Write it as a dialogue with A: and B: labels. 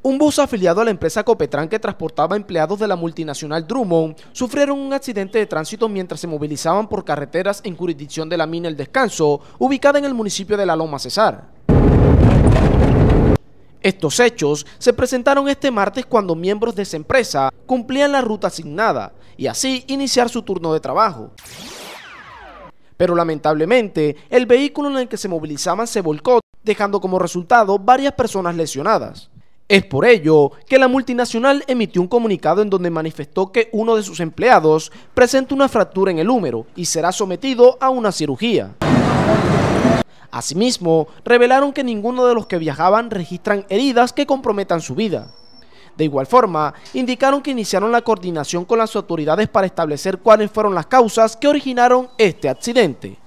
A: Un bus afiliado a la empresa Copetran que transportaba empleados de la multinacional Drummond sufrieron un accidente de tránsito mientras se movilizaban por carreteras en jurisdicción de la mina El Descanso, ubicada en el municipio de La Loma Cesar. Estos hechos se presentaron este martes cuando miembros de esa empresa cumplían la ruta asignada y así iniciar su turno de trabajo. Pero lamentablemente, el vehículo en el que se movilizaban se volcó, dejando como resultado varias personas lesionadas. Es por ello que la multinacional emitió un comunicado en donde manifestó que uno de sus empleados presenta una fractura en el húmero y será sometido a una cirugía. Asimismo, revelaron que ninguno de los que viajaban registran heridas que comprometan su vida. De igual forma, indicaron que iniciaron la coordinación con las autoridades para establecer cuáles fueron las causas que originaron este accidente.